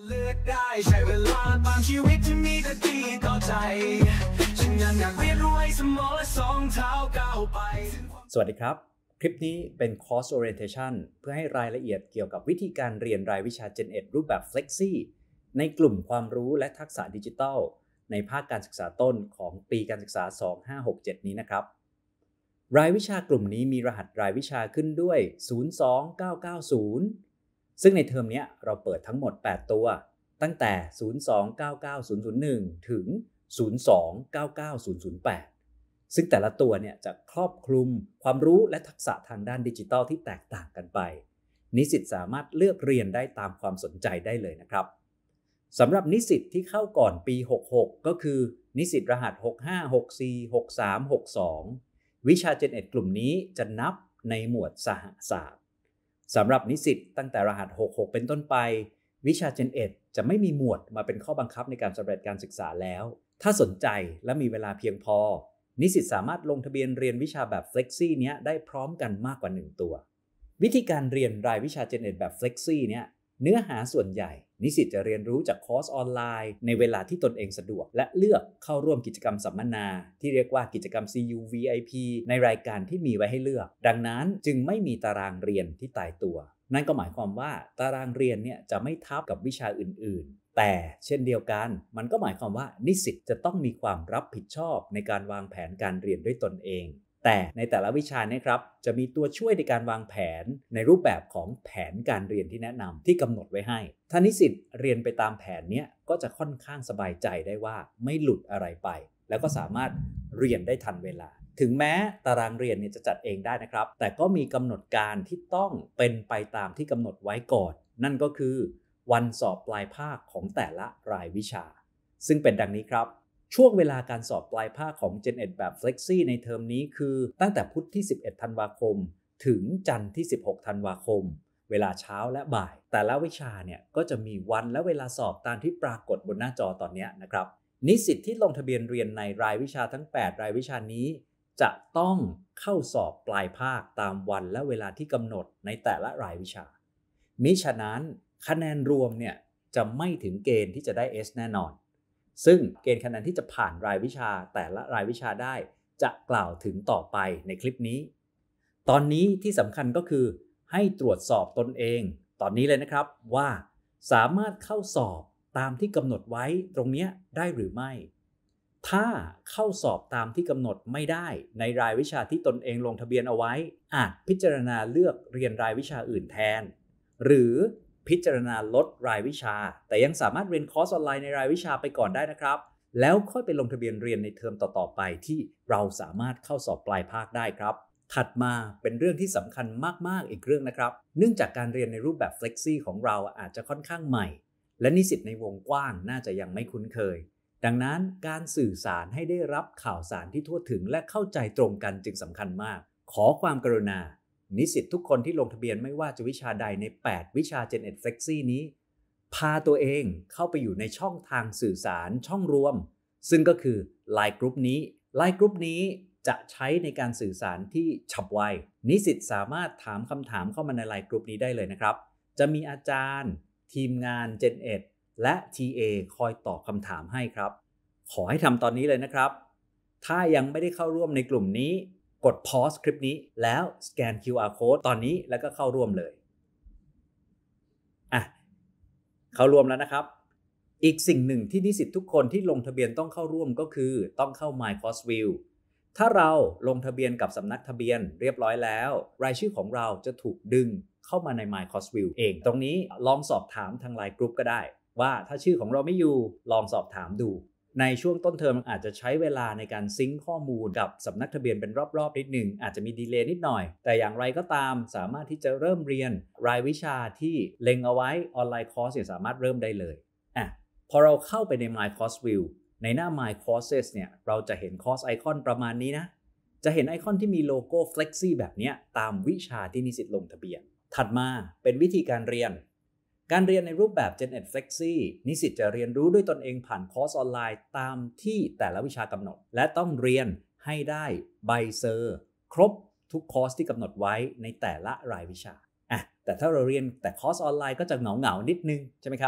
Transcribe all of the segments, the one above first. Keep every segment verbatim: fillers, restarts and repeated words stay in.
เลือกได้ใช้เวลาบางชีวิตที่มีแต่ดีต่อใจฉันยังอยากเรียนรู้ให้สมองและสองเท้าก้าวไปสวัสดีครับคลิปนี้เป็น Course Orientation เพื่อให้รายละเอียดเกี่ยวกับวิธีการเรียนรายวิชา Gen เอ็ด รูปแบบ Flexi ในกลุ่มความรู้และทักษะดิจิทัลในภาคการศึกษาต้นของปีการศึกษา สองพันห้าร้อยหกสิบเจ็ด นี้นะครับรายวิชากลุ่มนี้มีรหัสรายวิชาขึ้นด้วย ศูนย์ สอง เก้า เก้า ศูนย์ ซึ่งในเทอมนี้เราเปิดทั้งหมด แปด ตัวตั้งแต่ ศูนย์ สอง เก้า เก้า ศูนย์ ศูนย์ หนึ่ง ถึง ศูนย์ สอง เก้า เก้า ศูนย์ ศูนย์ แปด ซึ่งแต่ละตัวเนี่ยจะครอบคลุมความรู้และทักษะทางด้านดิจิทัลที่แตกต่างกันไปนิสิตสามารถเลือกเรียนได้ตามความสนใจได้เลยนะครับสำหรับนิสิตที่เข้าก่อนปีหกสิบหกก็คือนิสิตรหัสหกห้า หกสี่ หกสาม หกสองวิชา Gen เอ็ด กลุ่มนี้จะนับในหมวดสหศาสตร์สำหรับนิสิตตั้งแต่รหัสหกสิบหกเป็นต้นไปวิชา Gen เอ็ด จะไม่มีหมวดมาเป็นข้อบังคับในการสำเร็จการศึกษาแล้วถ้าสนใจและมีเวลาเพียงพอนิสิตสามารถลงทะเบียนเรียนวิชาแบบ Flexi เนี้ยได้พร้อมกันมากกว่าหนึ่งตัววิธีการเรียนรายวิชา Gen เอ็ด แบบ Flexi เนี้ยเนื้อหาส่วนใหญ่นิสิตจะเรียนรู้จากคอร์สออนไลน์ในเวลาที่ตนเองสะดวกและเลือกเข้าร่วมกิจกรรมสัมมนาที่เรียกว่ากิจกรรม ซี ยู วี ไอ พี ในรายการที่มีไว้ให้เลือกดังนั้นจึงไม่มีตารางเรียนที่ตายตัวนั่นก็หมายความว่าตารางเรียนเนี่ยจะไม่ทับกับวิชาอื่นๆแต่เช่นเดียวกันมันก็หมายความว่านิสิตจะต้องมีความรับผิดชอบในการวางแผนการเรียนด้วยตนเองแต่ในแต่ละวิชาเนี่ยครับจะมีตัวช่วยในการวางแผนในรูปแบบของแผนการเรียนที่แนะนำที่กำหนดไว้ให้ถ้านิสิตเรียนไปตามแผนเนี้ยก็จะค่อนข้างสบายใจได้ว่าไม่หลุดอะไรไปแล้วก็สามารถเรียนได้ทันเวลาถึงแม้ตารางเรียนเนี่ยจะจัดเองได้นะครับแต่ก็มีกำหนดการที่ต้องเป็นไปตามที่กำหนดไว้ก่อนนั่นก็คือวันสอบปลายภาคของแต่ละรายวิชาซึ่งเป็นดังนี้ครับช่วงเวลาการสอบปลายภาคของ Gen เอ็ด แบบ Flexi ในเทอมนี้คือตั้งแต่พุธที่สิบเอ็ดธันวาคมถึงจันทร์ที่สิบหกธันวาคมเวลาเช้าและบ่ายแต่ละวิชาเนี่ยก็จะมีวันและเวลาสอบตามที่ปรากฏบนหน้าจอตอนนี้นะครับนิสิตที่ลงทะเบียนเรียนในรายวิชาทั้งแปดรายวิชานี้จะต้องเข้าสอบปลายภาคตามวันและเวลาที่กำหนดในแต่ละรายวิชามิฉะนั้นคะแนนรวมเนี่ยจะไม่ถึงเกณฑ์ที่จะได้ S แน่นอนซึ่งเกณฑ์คะแนนที่จะผ่านรายวิชาแต่ละรายวิชาได้จะกล่าวถึงต่อไปในคลิปนี้ตอนนี้ที่สำคัญก็คือให้ตรวจสอบตนเองตอนนี้เลยนะครับว่าสามารถเข้าสอบตามที่กำหนดไว้ตรงนี้ได้หรือไม่ถ้าเข้าสอบตามที่กำหนดไม่ได้ในรายวิชาที่ตนเองลงทะเบียนเอาไว้อาจพิจารณาเลือกเรียนรายวิชาอื่นแทนหรือพิจารณาลดรายวิชาแต่ยังสามารถเรียนคอร์สออนไลน์ในรายวิชาไปก่อนได้นะครับแล้วค่อยไปลงทะเบียนเรียนในเทอมต่อๆไปที่เราสามารถเข้าสอบปลายภาคได้ครับถัดมาเป็นเรื่องที่สำคัญมากๆอีกเรื่องนะครับเนื่องจากการเรียนในรูปแบบ Flexi ของเราอาจจะค่อนข้างใหม่และนิสิตในวงกว้างน่าจะยังไม่คุ้นเคยดังนั้นการสื่อสารให้ได้รับข่าวสารที่ทั่วถึงและเข้าใจตรงกันจึงสำคัญมากขอความกรุณานิสิตทุกคนที่ลงทะเบียนไม่ว่าจะวิชาใดในแปดวิชา Gen เอ็ด Flexi นี้พาตัวเองเข้าไปอยู่ในช่องทางสื่อสารช่องรวมซึ่งก็คือ ไลน์ Group นี้ ไลน์ Group นี้จะใช้ในการสื่อสารที่ฉับไวนิสิตสามารถถามคำถามเข้ามาใน ไลน์ Group นี้ได้เลยนะครับจะมีอาจารย์ทีมงาน Gen เอ็ด และ ที เอ คอยตอบคำถามให้ครับขอให้ทำตอนนี้เลยนะครับถ้ายังไม่ได้เข้าร่วมในกลุ่มนี้กด pause คลิปนี้แล้วสแกน คิว อาร์ Code ตอนนี้แล้วก็เข้าร่วมเลยอ่ะเข้าร่วมแล้วนะครับอีกสิ่งหนึ่งที่นิสิตทุกคนที่ลงทะเบียนต้องเข้าร่วมก็คือต้องเข้า My Course View ถ้าเราลงทะเบียนกับสำนักทะเบียนเรียบร้อยแล้วรายชื่อของเราจะถูกดึงเข้ามาใน My Course View เองตรงนี้ลองสอบถามทาง ไลน์ Group ก็ได้ว่าถ้าชื่อของเราไม่อยู่ลองสอบถามดูในช่วงต้นเทอมอาจจะใช้เวลาในการซิงค์ข้อมูลกับสำนักทะเบียนเป็นรอบๆนิดหนึ่งอาจจะมีดีเลย์นิดหน่อยแต่อย่างไรก็ตามสามารถที่จะเริ่มเรียนรายวิชาที่เล็งเอาไว้ออนไลน์คอร์สเนี่ยสามารถเริ่มได้เลยอ่ะพอเราเข้าไปใน My Course View ในหน้า My Courses เนี่ยเราจะเห็นคอร์สไอคอนประมาณนี้นะจะเห็นไอคอนที่มีโลโก้ Flexi แบบนี้ตามวิชาที่นิสิตลงทะเบียนถัดมาเป็นวิธีการเรียนการเรียนในรูปแบบ Gen เอ็ด Flexi นิสิตจะเรียนรู้ด้วยตนเองผ่านคอร์สออนไลน์ตามที่แต่ละวิชากำหนดและต้องเรียนให้ได้ใบเซอร์ครบทุกคอร์สที่กำหนดไว้ในแต่ละรายวิชาอ่ะแต่ถ้าเราเรียนแต่คอร์สออนไลน์ก็จะเหงาๆนิดนึงใช่ไหมครับ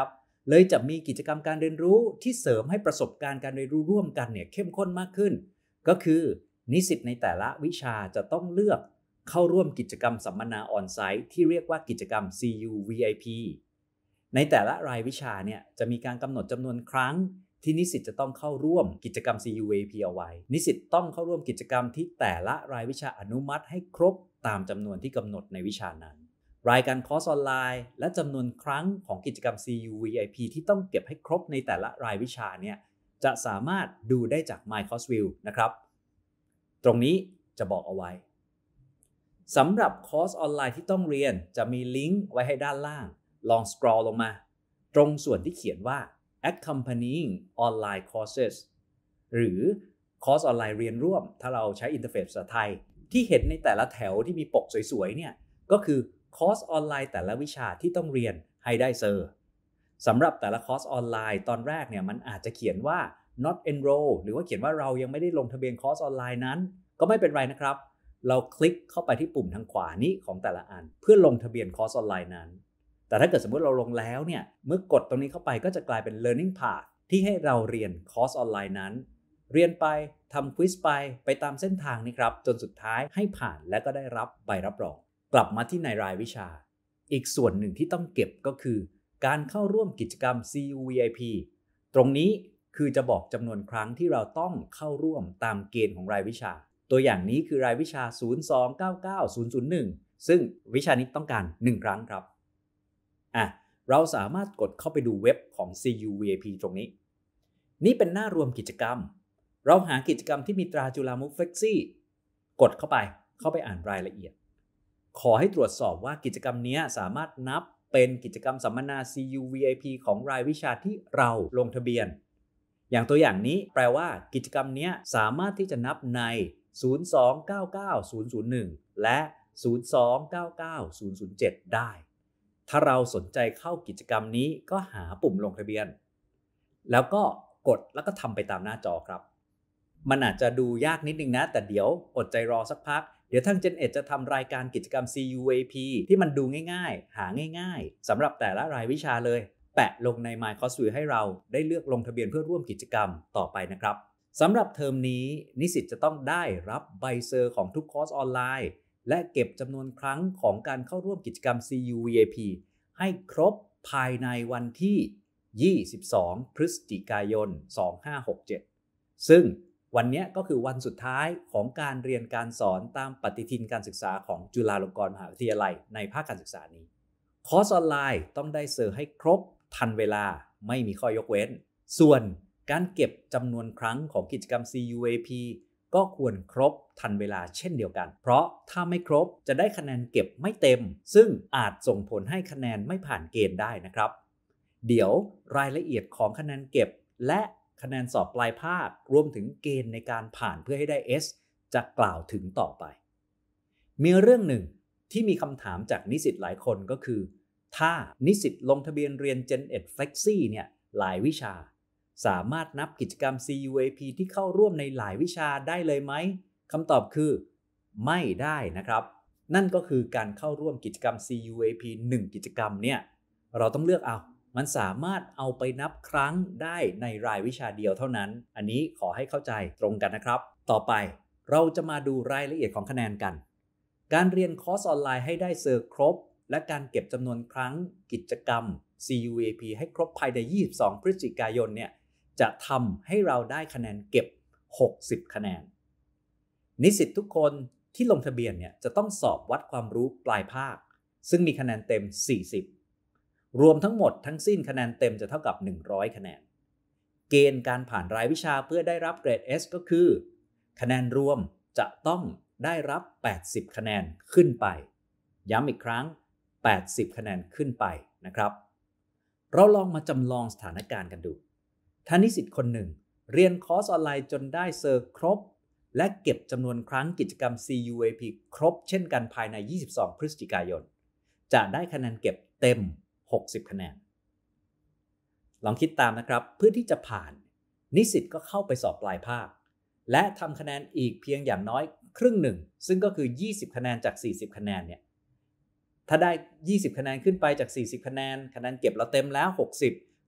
เลยจะมีกิจกรรมการเรียนรู้ที่เสริมให้ประสบการณ์การเรียนรู้ร่วมกันเนี่ยเข้มข้นมากขึ้นก็คือนิสิตในแต่ละวิชาจะต้องเลือกเข้าร่วมกิจกรรมสัมมนาออนไซต์ที่เรียกว่ากิจกรรม ซี ยู วี ไอ พี ในแต่ละรายวิชาเนี่ยจะมีการกำหนดจำนวนครั้งที่นิสิตจะต้องเข้าร่วมกิจกรรม ซี ยู วี ไอ พี เอาไว้นิสิตต้องเข้าร่วมกิจกรรมที่แต่ละรายวิชาอนุมัติให้ครบตามจำนวนที่กำหนดในวิชานั้นรายการคอร์สออนไลน์และจำนวนครั้งของกิจกรรม ซี ยู วี ไอ พี ที่ต้องเก็บให้ครบในแต่ละรายวิชาเนี่ยจะสามารถดูได้จาก MyCourseView นะครับตรงนี้จะบอกเอาไว้สำหรับคอร์สออนไลน์ที่ต้องเรียนจะมีลิงก์ไว้ให้ด้านล่างลองสครอลลงมาตรงส่วนที่เขียนว่า accompanying online courses หรือคอร์สออนไลน์เรียนร่วมถ้าเราใช้อินเทอร์เฟซภาษาไทยที่เห็นในแต่ละแถวที่มีปกสวยๆเนี่ยก็คือคอร์สออนไลน์แต่ละวิชาที่ต้องเรียนให้ได้เซอร์สำหรับแต่ละคอร์สออนไลน์ตอนแรกเนี่ยมันอาจจะเขียนว่า not enroll หรือว่าเขียนว่าเรายังไม่ได้ลงทะเบียนคอร์สออนไลน์นั้นก็ไม่เป็นไรนะครับเราคลิกเข้าไปที่ปุ่มทางขวานี้ของแต่ละอันเพื่อลงทะเบียนคอร์สออนไลน์นั้นแต่ถ้าเกิดสมมติเราลงแล้วเนี่ยเมื่อกดตรงนี้เข้าไปก็จะกลายเป็น learning path ที่ให้เราเรียนคอร์สออนไลน์นั้นเรียนไปทำควิซไปไปตามเส้นทางนี้ครับจนสุดท้ายให้ผ่านและก็ได้รับใบรับรองกลับมาที่ในรายวิชาอีกส่วนหนึ่งที่ต้องเก็บก็คือการเข้าร่วมกิจกรรม ซี ยู วี ไอ พี ตรงนี้คือจะบอกจำนวนครั้งที่เราต้องเข้าร่วมตามเกณฑ์ของรายวิชาตัวอย่างนี้คือรายวิชา ศูนย์ สอง เก้า เก้า ศูนย์ ศูนย์ หนึ่ง ซึ่งวิชานี้ต้องการหนึ่งครั้งครับอ่ะเราสามารถกดเข้าไปดูเว็บของ ซี ยู วี ไอ พี ตรงนี้นี่เป็นหน้ารวมกิจกรรมเราหากิจกรรมที่มีตราจุฬามุข Flexi กดเข้าไปเข้าไปอ่านรายละเอียดขอให้ตรวจสอบว่ากิจกรรมนี้สามารถนับเป็นกิจกรรมสัมมนา ซี ยู วี ไอ พี ของรายวิชาที่เราลงทะเบียนอย่างตัวอย่างนี้แปลว่ากิจกรรมนี้สามารถที่จะนับใน ศูนย์ สอง เก้า เก้า ศูนย์ ศูนย์ หนึ่ง และ ศูนย์ สอง เก้า เก้า ศูนย์ ศูนย์ เจ็ด ได้ถ้าเราสนใจเข้ากิจกรรมนี้ก็หาปุ่มลงทะเบียนแล้วก็กดแล้วก็ทำไปตามหน้าจอครับมันอาจจะดูยากนิดนึงนะแต่เดี๋ยวอดใจรอสักพักเดี๋ยวทาง Gen เอ็ด จะทำรายการกิจกรรม ซี ยู วี ไอ พี ที่มันดูง่ายๆหาง่ายๆสำหรับแต่ละรายวิชาเลยแปะลงใน MyCourseView ให้เราได้เลือกลงทะเบียนเพื่อร่วมกิจกรรมต่อไปนะครับสำหรับเทอมนี้นิสิตจะต้องได้รับใบเซอร์ของทุกคอร์สออนไลน์และเก็บจำนวนครั้งของการเข้าร่วมกิจกรรม ซี ยู วี ไอ พี ให้ครบภายในวันที่ยี่สิบสองพฤศจิกายนสองพันห้าร้อยหกสิบเจ็ดซึ่งวันนี้ก็คือวันสุดท้ายของการเรียนการสอนตามปฏิทินการศึกษาของจุฬาลงกรณ์มหาวิทยาลัยในภาคการศึกษานี้คอร์สออนไลน์ต้องได้เซอร์ให้ครบทันเวลาไม่มีข้อยกเว้นส่วนการเก็บจำนวนครั้งของกิจกรรม ซี ยู วี ไอ พี ก็ควรครบทันเวลาเช่นเดียวกันเพราะถ้าไม่ครบจะได้คะแนนเก็บไม่เต็มซึ่งอาจส่งผลให้คะแนนไม่ผ่านเกณฑ์ได้นะครับเดี๋ยวรายละเอียดของคะแนนเก็บและคะแนนสอบปลายภาครวมถึงเกณฑ์ในการผ่านเพื่อให้ได้ S จะกล่าวถึงต่อไปมีเรื่องหนึ่งที่มีคำถามจากนิสิตหลายคนก็คือถ้านิสิตลงทะเบียนเรียน Gen เอ็ด Flexi เนี่ยหลายวิชาสามารถนับกิจกรรม ซี ยู วี ไอ พี ที่เข้าร่วมในหลายวิชาได้เลยไหมคำตอบคือไม่ได้นะครับนั่นก็คือการเข้าร่วมกิจกรรม ซี ยู วี ไอ พี หนึ่งกิจกรรมเนี่ยเราต้องเลือกเอามันสามารถเอาไปนับครั้งได้ในรายวิชาเดียวเท่านั้นอันนี้ขอให้เข้าใจตรงกันนะครับต่อไปเราจะมาดูรายละเอียดของคะแนนกันการเรียนคอร์สออนไลน์ให้ได้เซอร์ครบและการเก็บจำนวนครั้งกิจกรรม ซี ยู วี ไอ พี ให้ครบภายในยี่สิบสองพฤศจิกายนเนี่ยจะทำให้เราได้คะแนนเก็บหกสิบคะแนนนิสิตทุกคนที่ลงทะเบียนเนี่ยจะต้องสอบวัดความรู้ปลายภาคซึ่งมีคะแนนเต็มสี่สิบรวมทั้งหมดทั้งสิ้นคะแนนเต็มจะเท่ากับหนึ่งร้อยคะแนนเกณฑ์การผ่านรายวิชาเพื่อได้รับเกรด S ก็คือคะแนนรวมจะต้องได้รับแปดสิบคะแนนขึ้นไปย้ำอีกครั้งแปดสิบคะแนนขึ้นไปนะครับเราลองมาจำลองสถานการณ์กันดูถ้านิสิตคนหนึ่งเรียนคอร์สออนไลน์จนได้เซอร์ครบและเก็บจำนวนครั้งกิจกรรม ซี ยู วี ไอ พี ครบเช่นกันภายในยี่สิบสองพฤศจิกายนจะได้คะแนนเก็บเต็มหกสิบคะแนนลองคิดตามนะครับเพื่อที่จะผ่านนิสิตก็เข้าไปสอบปลายภาคและทำคะแนนอีกเพียงอย่างน้อยครึ่งหนึ่งซึ่งก็คือยี่สิบคะแนนจากสี่สิบคะแนนเนี่ยถ้าได้ยี่สิบคะแนนขึ้นไปจากสี่สิบคะแนนคะแนนเก็บเราเต็มแล้วหกสิบ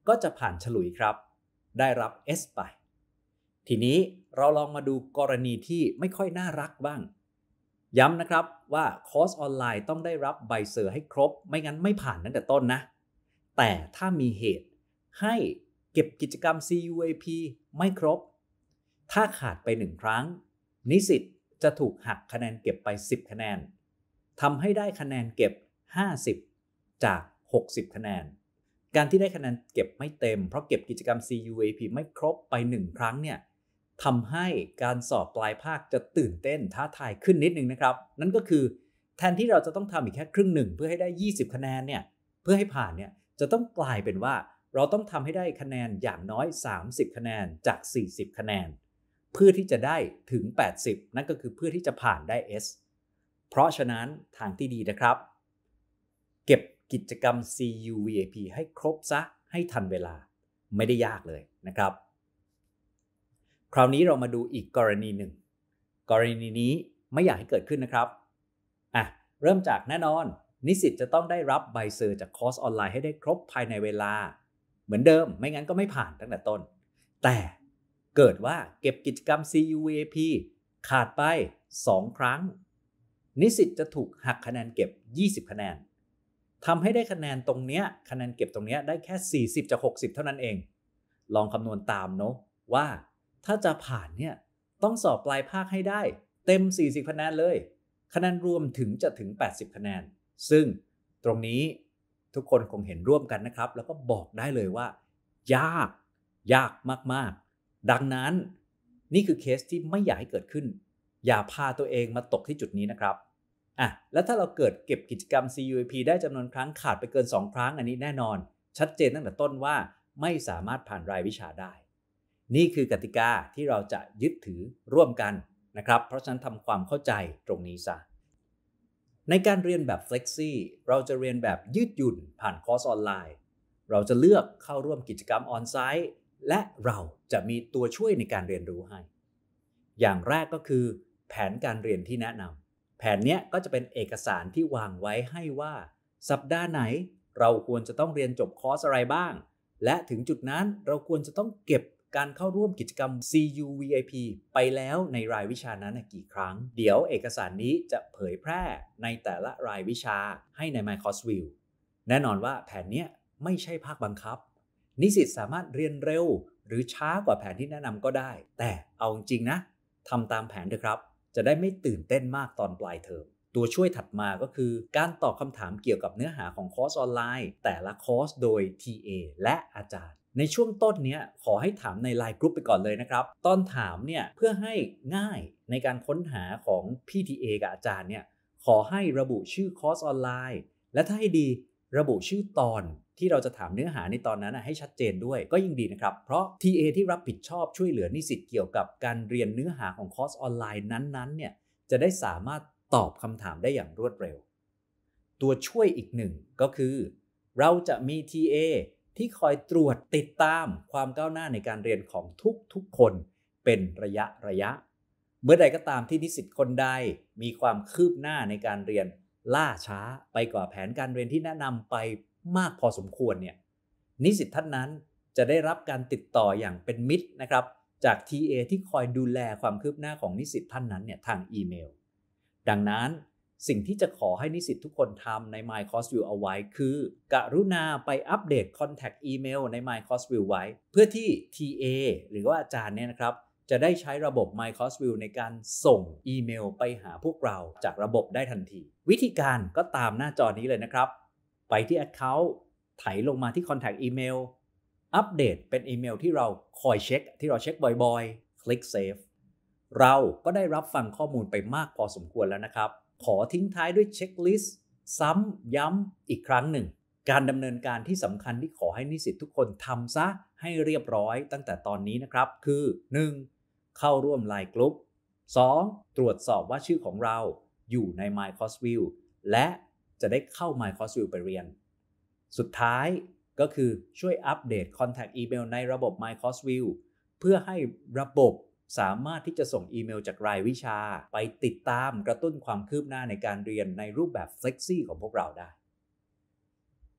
ก็จะผ่านฉลุยครับได้รับ S ไปทีนี้เราลองมาดูกรณีที่ไม่ค่อยน่ารักบ้างย้ำนะครับว่าคอร์สออนไลน์ต้องได้รับใบเซอร์ให้ครบไม่งั้นไม่ผ่านตั้งแต่ต้นนะแต่ถ้ามีเหตุให้เก็บกิจกรรม ซี ยู เอ พี ไม่ครบถ้าขาดไปหนึ่งครั้งนิสิตจะถูกหักคะแนนเก็บไปสิบคะแนนทำให้ได้คะแนนเก็บห้าสิบจากหกสิบคะแนนการที่ได้คะแนนเก็บไม่เต็มเพราะเก็บกิจกรรม ซี ยู เอ พี ไม่ครบไปหนึ่งครั้งเนี่ยทำให้การสอบปลายภาคจะตื่นเต้นท้าทายขึ้นนิดนึงนะครับนั่นก็คือแทนที่เราจะต้องทำอีกแค่ครึ่งหนึ่งเพื่อให้ได้ยี่สิบคะแนนเนี่ยเพื่อให้ผ่านเนี่ยจะต้องกลายเป็นว่าเราต้องทำให้ได้คะแนนอย่างน้อยสามสิบคะแนนจากสี่สิบคะแนนเพื่อที่จะได้ถึงแปดสิบนั่นก็คือเพื่อที่จะผ่านได้ S เพราะฉะนั้นทางที่ดีนะครับเก็บกิจกรรม ซี ยู วี เอ พี ให้ครบซะให้ทันเวลาไม่ได้ยากเลยนะครับคราวนี้เรามาดูอีกกรณีหนึ่งกรณีนี้ไม่อยากให้เกิดขึ้นนะครับอ่ะเริ่มจากแน่นอนนิสิตจะต้องได้รับใบเซอร์จากคอร์สออนไลน์ให้ได้ครบภายในเวลาเหมือนเดิมไม่งั้นก็ไม่ผ่านตั้งแต่ต้นแต่เกิดว่าเก็บกิจกรรม ซี ยู วี เอ พี ขาดไปสองครั้งนิสิตจะถูกหักคะแนนเก็บยี่สิบคะแนนทำให้ได้คะแนนตรงเนี้ยคะแนนเก็บตรงเนี้ยได้แค่สี่สิบจากหกสิบเท่านั้นเองลองคำนวณตามเนาะว่าถ้าจะผ่านเนี่ยต้องสอบปลายภาคให้ได้เต็มสี่สิบคะแนนเลยคะแนนรวมถึงจะถึงแปดสิบคะแนนซึ่งตรงนี้ทุกคนคงเห็นร่วมกันนะครับแล้วก็บอกได้เลยว่ายากยากมากๆดังนั้นนี่คือเคสที่ไม่อยากให้เกิดขึ้นอย่าพาตัวเองมาตกที่จุดนี้นะครับอ่ะแล้วถ้าเราเกิดเก็บกิจกรรม ซี ยู เอ พี ได้จำนวนครั้งขาดไปเกินสองครั้งอันนี้แน่นอนชัดเจนตั้งแต่ต้นว่าไม่สามารถผ่านรายวิชาได้นี่คือกติกาที่เราจะยึดถือร่วมกันนะครับเพราะฉะนั้นทำความเข้าใจตรงนี้ซะในการเรียนแบบ Flexi เราจะเรียนแบบยืดหยุ่นผ่านคอร์สออนไลน์เราจะเลือกเข้าร่วมกิจกรรมออนไซต์และเราจะมีตัวช่วยในการเรียนรู้ให้อย่างแรกก็คือแผนการเรียนที่แนะนำแผนเนี้ยก็จะเป็นเอกสารที่วางไว้ให้ว่าสัปดาห์ไหนเราควรจะต้องเรียนจบคอร์สอะไรบ้างและถึงจุดนั้นเราควรจะต้องเก็บการเข้าร่วมกิจกรรม ซี ยู วี ไอ พี ไปแล้วในรายวิชานั้นกี่ครั้งเดี๋ยวเอกสารนี้จะเผยแพร่ในแต่ละรายวิชาให้ใน MyCourseView แน่นอนว่าแผนนี้ไม่ใช่ภาคบังคับนิสิตสามารถเรียนเร็วหรือช้ากว่าแผนที่แนะนำก็ได้แต่เอาจริงนะทำตามแผนเถอะครับจะได้ไม่ตื่นเต้นมากตอนปลายเทอมตัวช่วยถัดมาก็คือการตอบคำถามเกี่ยวกับเนื้อหาของคอร์สออนไลน์แต่ละคอร์สโดย ที เอ และอาจารย์ในช่วงต้นนี้ขอให้ถามใน ไลน์ Group ไปก่อนเลยนะครับตอนถามเนี่ยเพื่อให้ง่ายในการค้นหาของพี่ ที เอ กับอาจารย์เนี่ยขอให้ระบุชื่อคอร์สออนไลน์และถ้าให้ดีระบุชื่อตอนที่เราจะถามเนื้อหาในตอนนั้นให้ชัดเจนด้วยก็ยิ่งดีนะครับเพราะ ที เอ ที่รับผิดชอบช่วยเหลือนิสิตเกี่ยวกับการเรียนเนื้อหาของคอร์สออนไลน์นั้นๆเนี่ยจะได้สามารถตอบคำถามได้อย่างรวดเร็วตัวช่วยอีกหนึ่งก็คือเราจะมี ที เอ ที่คอยตรวจติดตามความก้าวหน้าในการเรียนของทุกๆคนเป็นระยะระยะเมื่อใดก็ตามที่นิสิตคนใดมีความคืบหน้าในการเรียนล่าช้าไปกว่าแผนการเรียนที่แนะนำไปมากพอสมควรเนี่ยนิสิตท่านนั้นจะได้รับการติดต่ออย่างเป็นมิตรนะครับจาก ที เอ ที่คอยดูแลความคืบหน้าของนิสิตท่านนั้นเนี่ยทางอีเมลดังนั้นสิ่งที่จะขอให้นิสิตทุกคนทำใน MyCourseView เอาไว้คือกรุณาไปอัปเดต Contact Email ใน MyCourseView ไว้เพื่อที่ ที เอ หรือว่าอาจารย์เนี่ยนะครับจะได้ใช้ระบบ MyCourseView ในการส่งอีเมลไปหาพวกเราจากระบบได้ทันทีวิธีการก็ตามหน้าจอนี้เลยนะครับไปที่ Account ไถลงมาที่ Contact Email อัปเดตเป็นอีเมลที่เราคอยเช็คที่เราเช็คบ่อยๆ คลิก Save เราก็ได้รับฟังข้อมูลไปมากพอสมควรแล้วนะครับขอทิ้งท้ายด้วยเช็คลิสต์ซ้ำย้ำอีกครั้งหนึ่งการดำเนินการที่สำคัญที่ขอให้นิสิตทุกคนทำซะให้เรียบร้อยตั้งแต่ตอนนี้นะครับคือ หนึ่ง เข้าร่วม ไลน์ Group สอง ตรวจสอบว่าชื่อของเราอยู่ใน MyCourseView และจะได้เข้า MyCourseView ไปเรียนสุดท้ายก็คือช่วยอัปเดต Contact Email ในระบบ MyCourseView เพื่อให้ระบบสามารถที่จะส่งอีเมลจากรายวิชาไปติดตามกระตุ้นความคืบหน้าในการเรียนในรูปแบบ Flexi ของพวกเราได้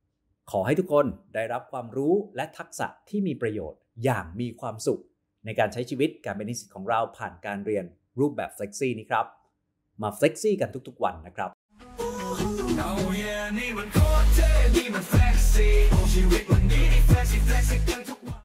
ขอให้ทุกคนได้รับความรู้และทักษะที่มีประโยชน์อย่างมีความสุขในการใช้ชีวิตการเป็นนิสิตของเราผ่านการเรียนรูปแบบ Flexi นี้ครับมา Flexi กันทุกๆวันนะครับ Oh yeah นี่มันโคตรเท่นี่มัน Flexi ชีวิตมันดี Flexi Flexi